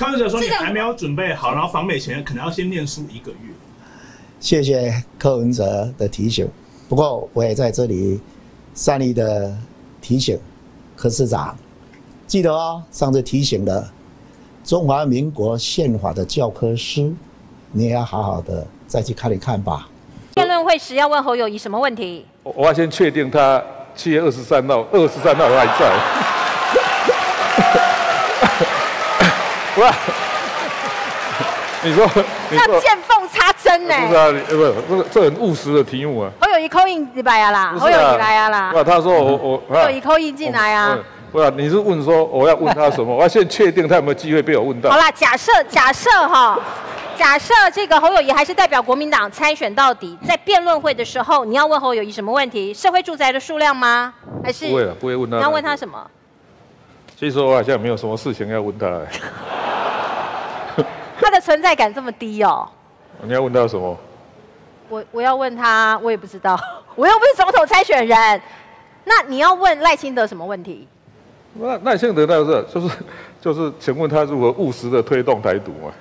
柯文哲说你还没有准备好，然后访美前可能要先念书1个月。 谢谢柯文哲的提醒，不过我也在这里善意的提醒柯市长，记得哦，上次提醒的中华民国宪法的教科书，你也要好好的再去看一看吧。 辩论会时要问侯友宜什么问题？ 我要先确定他7月23号还在。你说要见缝插针呢？ 不是啊，这很务实的题目啊。 侯友宜扣印来啊啦，侯友宜来啊啦。 他说我侯友宜扣印进来啊。 不是，你是问说我要问他什么？我要先确定他有没有机会被我问到。 好啦，假设这个侯友宜还是代表国民党参选到底，在辩论会的时候，你要问侯友宜什么问题？社会住宅的数量吗？还是不会了，不会问他。 你要问他什么？ 其实我好像没有什么事情要问他。 他的存在感这么低哦。 你要问他什么？ 我要问他，我也不知道，我又不是总统参选人。那你要问赖清德什么问题？ 赖清德那个就是，请问他如何务实的推动台独嘛？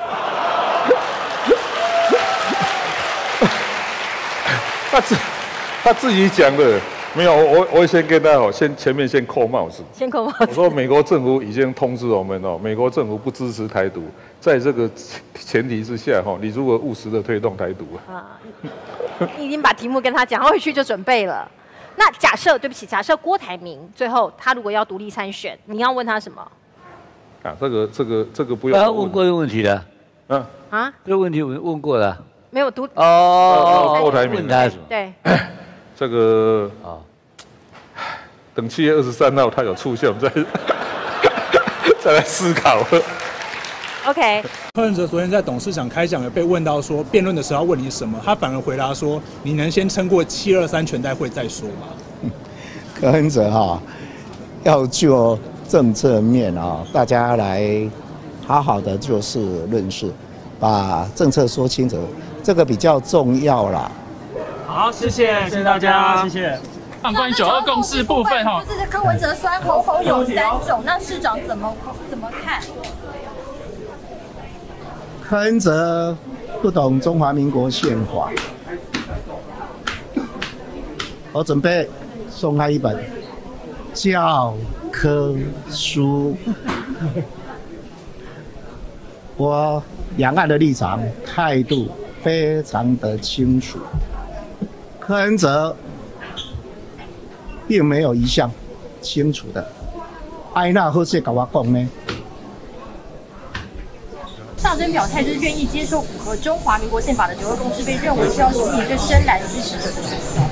他自己讲的。没有，我先跟他前面先扣帽子。 先扣帽子。 我说美国政府已经通知我们美国政府不支持台独，在这个前提之下你如何务实的推动台独啊？ 你已经把题目跟他讲，他回去就准备了。那假设郭台铭最后他如果要独立参选，你要问他什么？ 啊，这个不用。 他问过这个问题的。这个问题我们问过了。 没有郭台铭问他什么？ 对。 这个等7月23号他有出现，我们再来思考。 OK。 柯文哲昨天在董事长开讲，有被问到说辩论的时候要问你什么，他反而回答说：“你能先撑过723全代会再说吗？” 柯文哲要就政策面大家来好好的就事论事，把政策说清楚，这个比较重要啦。 好，谢谢大家，谢谢。关于9·2共识部分就是柯文哲酸侯有3种，那市长怎么看？ 柯文哲不懂中华民国宪法，我准备送他一本教科书。我两岸的立场态度非常的清楚。柯文哲并没有一项清楚的，爱那好势跟我讲呢。 大真表态就是愿意接受符合中华民国宪法的9·2共识，被认为是要吸引一个深蓝支持者的选票。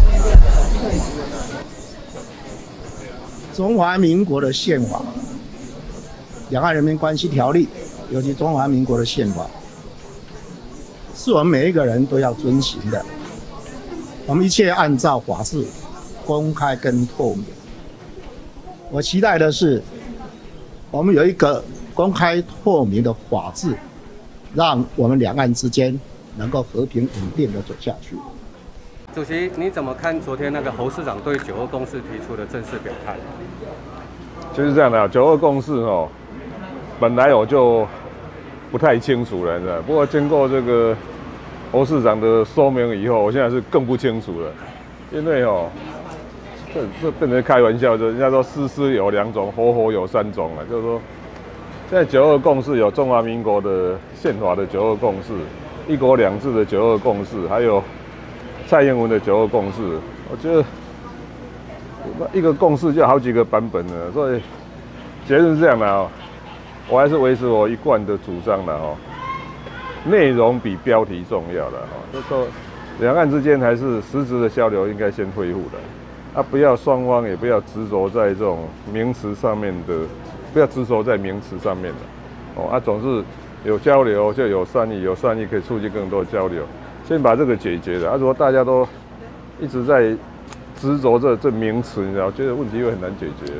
中华民国的宪法，《两岸人民关系条例》，尤其中华民国的宪法，是我们每一个人都要遵循的。我们一切按照法治、公开跟透明。我期待的是，我们有一个公开透明的法治，让我们两岸之间能够和平稳定的走下去。 主席，你怎么看昨天那个侯市长对9·2共识提出的正式表态？ 就是这样的，9·2共识本来我就不太清楚了，你知道，不过经过这个侯市长的说明以后，我现在是更不清楚了，因为这变成开玩笑，就人家说诗有2种，活有3种了，就是说，现在9·2共识有中华民国的宪法的9·2共识，1国2制的9·2共识，还有蔡英文的9·2共识。我觉得一个共识就有好几个版本了，所以结论是这样的我还是维持我一贯的主张的内容比标题重要的就是说两岸之间还是实质的交流应该先恢复的不要双方也不要执着在这种名词上面的，不要执着在名词上面的总是有交流就有善意，有善意可以促进更多交流，先把这个解决了如果大家都一直在执着这名词，你知道，我觉得问题会很难解决。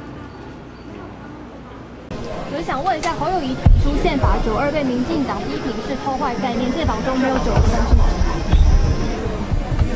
我想问一下，侯友宜提出宪法9·2被民进党批评是破坏概念，这当中没有9·2共识。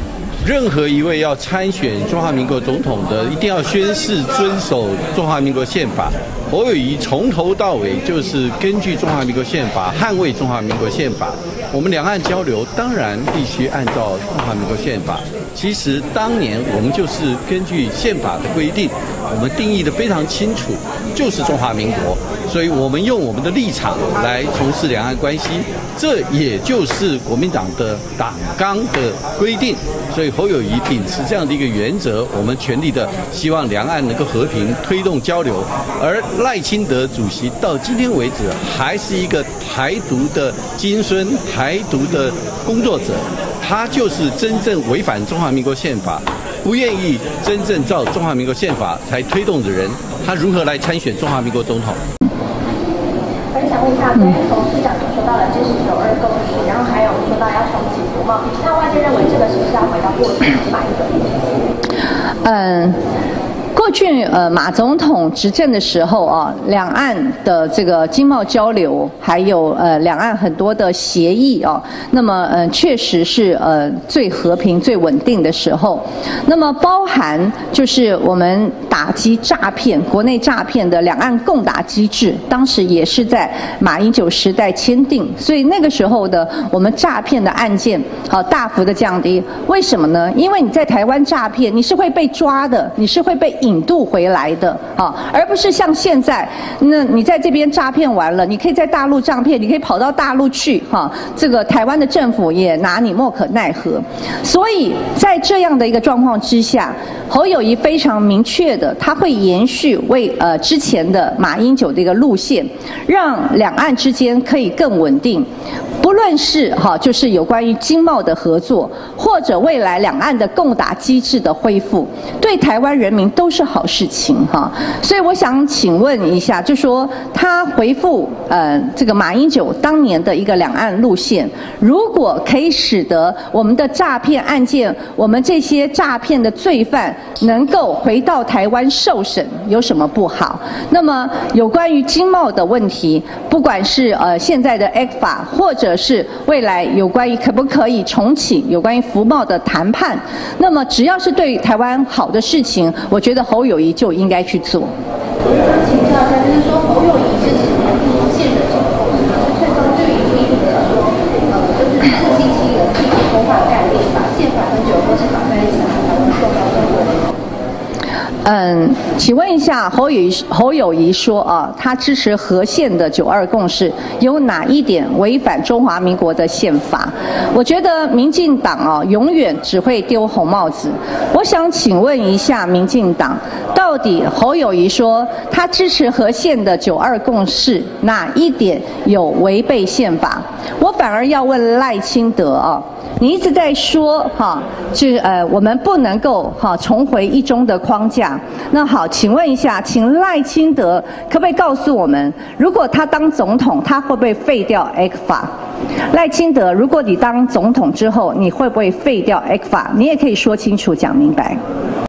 任何一位要参选中华民国总统的，一定要宣誓遵守中华民国宪法。侯友宜从头到尾就是根据中华民国宪法捍卫中华民国宪法。我们两岸交流当然必须按照中华民国宪法。其实当年我们就是根据宪法的规定，我们定义的非常清楚，就是中华民国。所以我们用我们的立场来从事两岸关系，这也就是国民党的党纲的规定。所以侯友宜秉持这样的一个原则，我们全力的希望两岸能够和平推动交流。而赖清德主席到今天为止还是一个台独的金孙、台独的工作者，他就是真正违反中华民国宪法，不愿意真正照中华民国宪法才推动的人，他如何来参选中华民国总统？ 很想问一下，昨天董事长就说到了支持9·2共识，然后还有说到要重启服贸，那外界认为这个是不是要回到过去是哪一个？ 过去马总统执政的时候啊，两岸的这个经贸交流，还有两岸很多的协议啊，那么确实是最和平、最稳定的时候。那么包含就是我们打击诈骗、国内诈骗的两岸共打机制，当时也是在马英九时代签订，所以那个时候的我们诈骗的案件大幅的降低。为什么呢？因为你在台湾诈骗，你是会被抓的，你是会被引渡回来的啊，而不是像现在，那你在这边诈骗完了，你可以在大陆诈骗，你可以跑到大陆去哈，这个台湾的政府也拿你莫可奈何。所以在这样的一个状况之下，侯友宜非常明确的，他会延续为之前的马英九的一个路线，让两岸之间可以更稳定。不论是就是有关于经贸的合作，或者未来两岸的共打机制的恢复，对台湾人民都是好事情哈。所以我想请问一下，就说他回复这个马英九当年的一个两岸路线，如果可以使得我们的诈骗案件，我们这些诈骗的罪犯能够回到台湾受审，有什么不好？那么有关于经贸的问题，不管是现在的 ECFA， 或者是未来有关于可不可以重启有关于服贸的谈判，那么只要是对台湾好的事情，我觉得侯友宜就应该去做。 我想请教一下，就是说侯友宜支持台币现的这个共识，是最终对于批评的说，就是自欺欺人、继续偷换概念，把宪法跟9都是绑在一起，才能受到中国的。 请问一下，侯友宜说啊，他支持合宪的9·2共识，有哪一点违反中华民国的宪法？我觉得民进党永远只会丢红帽子。我想请问一下民进党，到底侯友宜说他支持合宪的9·2共识，哪一点有违背宪法？我反而要问赖清德啊。你一直在说就是我们不能够重回一中的框架。那好，请问一下，请赖清德可不可以告诉我们，如果他当总统，他会不会废掉 ECFA？ 赖清德，如果你当总统之后，你会不会废掉 ECFA？ 你也可以说清楚、讲明白。